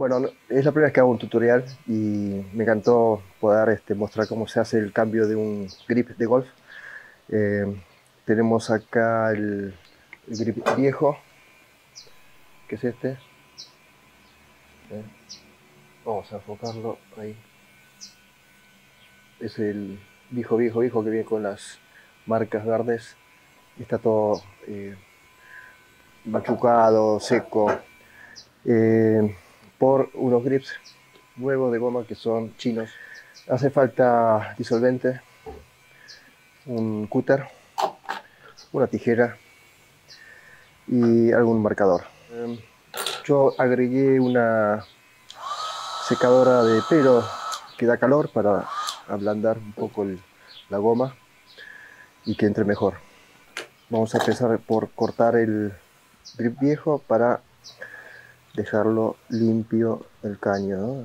Bueno, es la primera vez que hago un tutorial y me encantó poder mostrar cómo se hace el cambio de un grip de golf. Eh, Tenemos acá el grip viejo, que es este. Eh, Vamos a enfocarlo ahí. Es el viejo que viene con las marcas verdes. Está todo machucado, seco, eh, por unos grips nuevos de goma que son chinos. Hace falta disolvente, un cúter, una tijera y algún marcador. Yo agregué una secadora de pelo que da calor para ablandar un poco la goma y que entre mejor. Vamos a empezar por cortar el grip viejo para dejarlo limpio el caño, ¿no?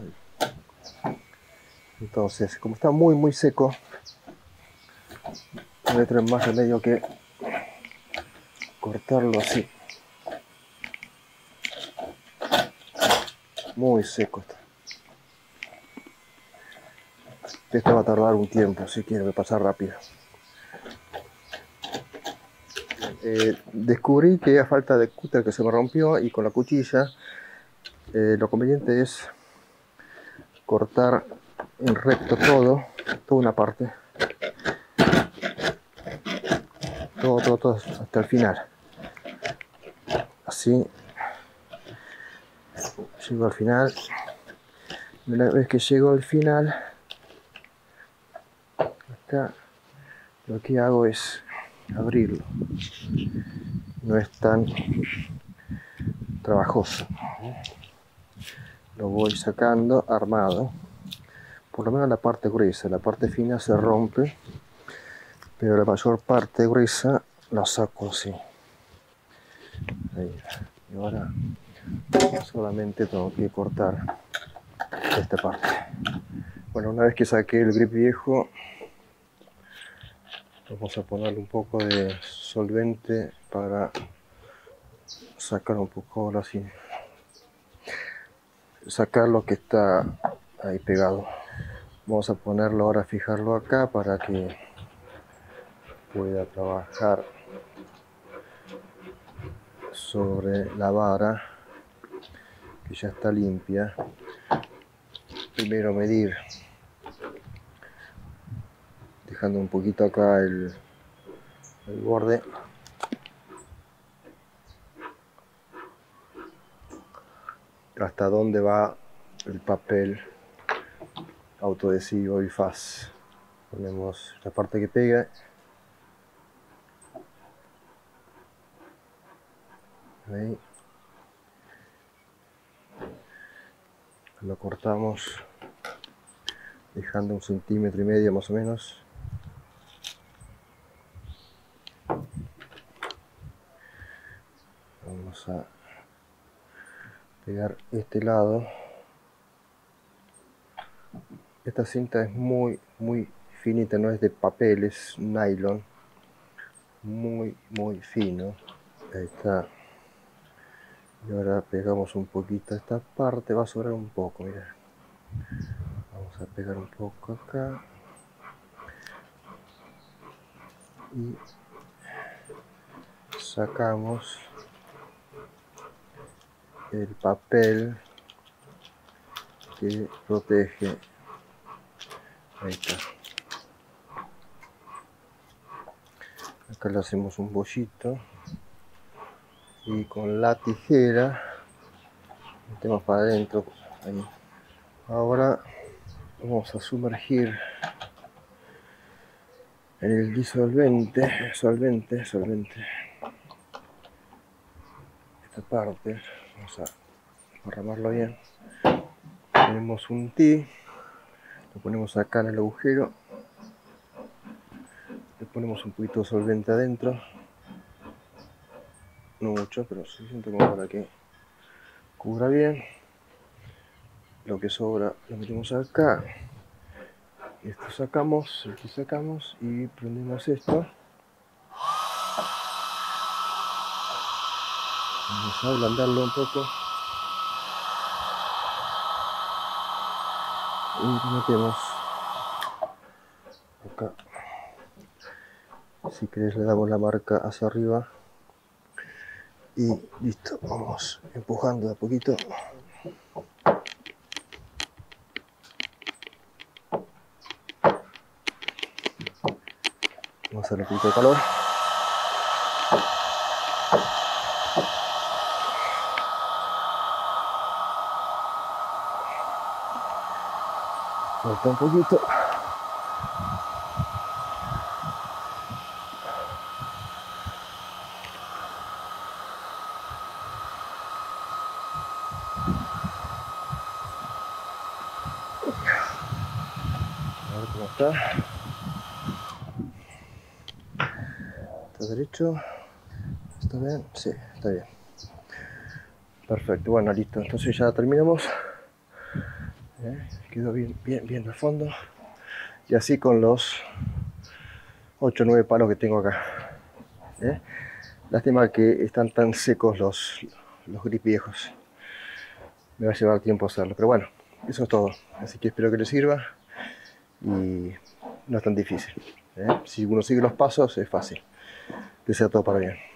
Entonces, como está muy seco, no voy a tener más remedio que cortarlo así. Muy seco está. Esto va a tardar un tiempo, así que debe pasar rápido. Descubrí que a falta de cúter que se me rompió y con la cuchilla lo conveniente es cortar en recto toda una parte, todo hasta el final. Así llego al final. Una vez que llego al final, acá lo que hago es abrirlo. No es tan trabajoso. Lo voy sacando armado. Por lo menos la parte gruesa, la parte fina se rompe, pero la mayor parte gruesa la saco así. Ahí. Y ahora solamente tengo que cortar esta parte. Bueno, una vez que saqué el grip viejo, vamos a ponerle un poco de solvente para sacar un poco ahora sí, sacar lo que está ahí pegado. Vamos a ponerlo ahora, fijarlo acá para que pueda trabajar sobre la vara que ya está limpia. Primero medir, dejando un poquito acá el borde. Hasta dónde va el papel autoadhesivo y faz. Ponemos la parte que pega. Ahí. Lo cortamos dejando 1,5 centímetros más o menos. Vamos a pegar este lado. Esta cinta es muy finita, no es de papel, es nylon, muy fino. Ahí está. Y ahora pegamos un poquito esta parte, va a sobrar un poco, mira. Vamos a pegar un poco acá y sacamos el papel que protege. Ahí está. Acá le hacemos un bollito y con la tijera metemos para adentro. Ahí. Ahora vamos a sumergir en el disolvente, solvente, esta parte. Vamos a derramarlo bien. Tenemos un tee, lo ponemos acá en el agujero, le ponemos un poquito de solvente adentro, no mucho, pero suficiente como para que cubra bien. Lo que sobra lo metemos acá. Esto sacamos y prendemos esto. Vamos a ablandarlo un poco. y lo metemos acá. Si querés le damos la marca hacia arriba y listo, vamos empujando de a poquito. Vamos a hacer un poquito de calor. Falta un poquito. A ver cómo está. ¿Está derecho? ¿Está bien? Sí, está bien. Perfecto, bueno, listo. Entonces ya terminamos. Quedó bien al fondo. Y así con los 8 o 9 palos que tengo acá. Lástima que están tan secos los grips viejos. Me va a llevar tiempo hacerlo, pero bueno, eso es todo. Así que espero que les sirva y no es tan difícil. Si uno sigue los pasos es fácil. Que sea todo para bien.